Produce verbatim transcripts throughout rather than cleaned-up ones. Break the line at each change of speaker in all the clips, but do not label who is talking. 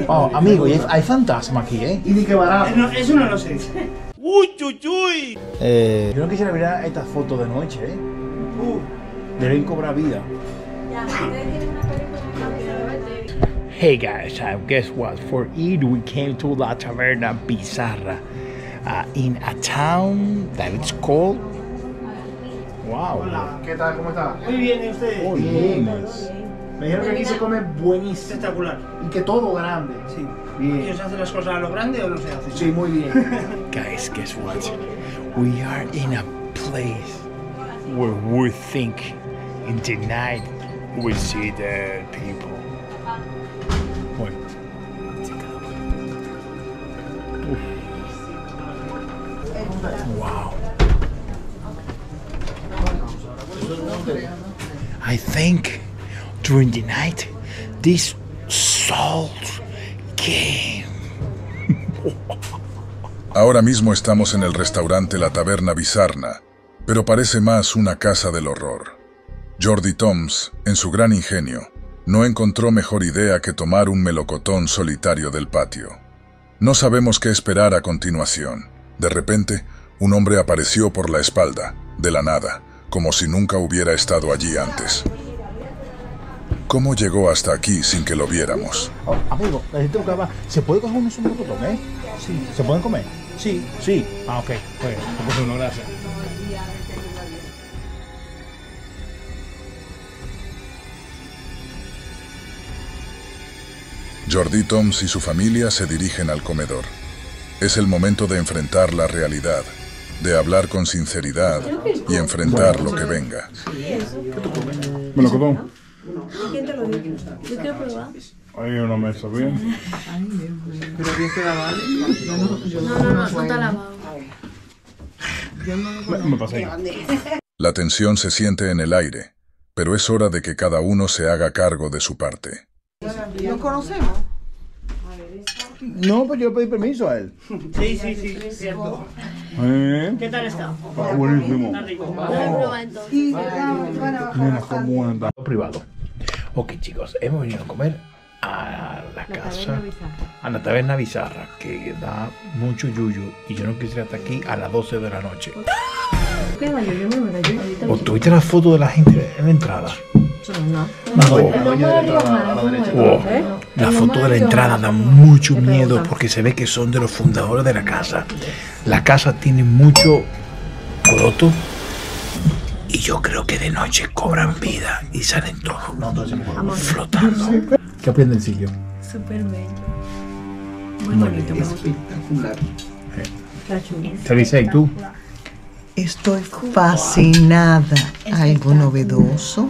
Oh, amigo, y hay, hay fantasma aquí, ¿eh?
Y ni que barato.
Eh, no, eso no lo sé.
Uy, uy, uy. Eh, yo no quisiera mirar estas fotos de noche, ¿eh?
Uh.
Deben cobrar vida. Hey guys, uh, guess what? For Eid we came to La Taberna Bizarra uh, in a town that it's called. Wow.
Hola, ¿qué tal? ¿Cómo está?
Muy bien, ¿y ustedes?
Muy bien.
Me dijeron que aquí se come buenísimo.
Espectacular.
Y que todo grande.
Sí.
Bien.
¿Ellos hacen las cosas a lo grande o no se hacen?
Sí, muy bien.
Guys, guess what? We are in a place where we think in the night we see dead people. Bueno. Wow. I think during the night these souls came.
Ahora mismo estamos en el restaurante La Taberna Bizarra, pero parece más una casa del horror. Jordi Toms, en su gran ingenio, no encontró mejor idea que tomar un melocotón solitario del patio. No sabemos qué esperar a continuación. De repente, un hombre apareció por la espalda, de la nada, como si nunca hubiera estado allí antes. ¿Cómo llegó hasta aquí sin que lo viéramos?
Oh, amigo, la gente buscaba. ¿Se puede coger un melocotón, eh? Sí. ¿Se pueden comer? Sí. Sí. Ah, ok. Pues, pues uno, gracias.
Jordi Toms y su familia se dirigen al comedor. Es el momento de enfrentar la realidad, de hablar con sinceridad y enfrentar lo que venga.
¿Melocotón?
¿Quién te lo dijo? Yo quiero probar.
Hay una mesa bien.
Pero bien que la vale.
No, no, no, no está lavado.
Me, me pasé ahí.
La tensión se siente en el aire, pero es hora de que cada uno se haga cargo de su parte.
¿Nos conocemos?
No, pues yo pedí permiso a él.
Sí, sí, sí, es cierto.
¿Eh?
¿Qué tal está?
Está buenísimo.
Está rico.
Voy a probar entonces.
Y ah, van a bajar
Mira
bastante.
cómo anda.
Privado. Ok, chicos, hemos venido a comer a la casa, a la taberna bizarra, que da mucho yuyu, y yo no quisiera estar aquí a las doce de la noche.
¿Qué va? Yo me voy a ir ahorita.
¿O tuviste la foto de la gente en la entrada?
No.
No.
No me río mal,
Wow. La foto de la entrada da mucho miedo porque se ve que son de los fundadores de la casa. La casa tiene mucho coroto y yo creo que de noche cobran vida y salen todos flotando. ¿Qué aprende el sitio?
Súper bello. Muy bonito, me gusta.
Espectacular.
Está chulo.
Teresa, ¿y tú?
Estoy fascinada. Algo novedoso,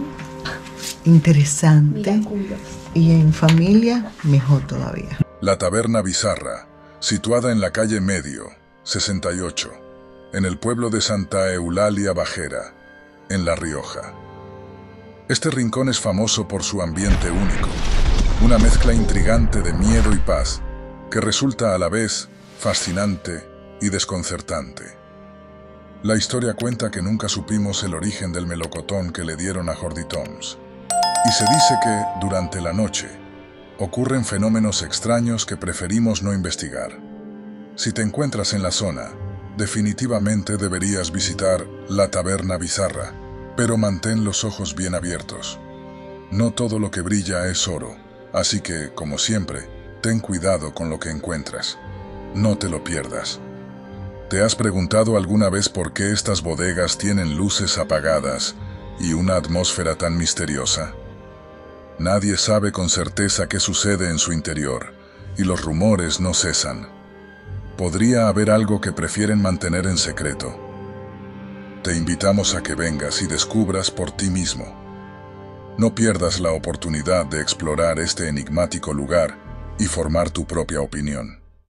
interesante y en familia mejor todavía.
La Taberna Bizarra, situada en la calle Medio, sesenta y ocho, en el pueblo de Santa Eulalia Bajera, en La Rioja. Este rincón es famoso por su ambiente único, una mezcla intrigante de miedo y paz, que resulta a la vez fascinante y desconcertante. La historia cuenta que nunca supimos el origen del melocotón que le dieron a Jordi Toms. Y se dice que, durante la noche, ocurren fenómenos extraños que preferimos no investigar. Si te encuentras en la zona, definitivamente deberías visitar la Taberna Bizarra, pero mantén los ojos bien abiertos. No todo lo que brilla es oro, así que, como siempre, ten cuidado con lo que encuentras. No te lo pierdas. ¿Te has preguntado alguna vez por qué estas bodegas tienen luces apagadas y una atmósfera tan misteriosa? Nadie sabe con certeza qué sucede en su interior, y los rumores no cesan. Podría haber algo que prefieren mantener en secreto. Te invitamos a que vengas y descubras por ti mismo. No pierdas la oportunidad de explorar este enigmático lugar y formar tu propia opinión.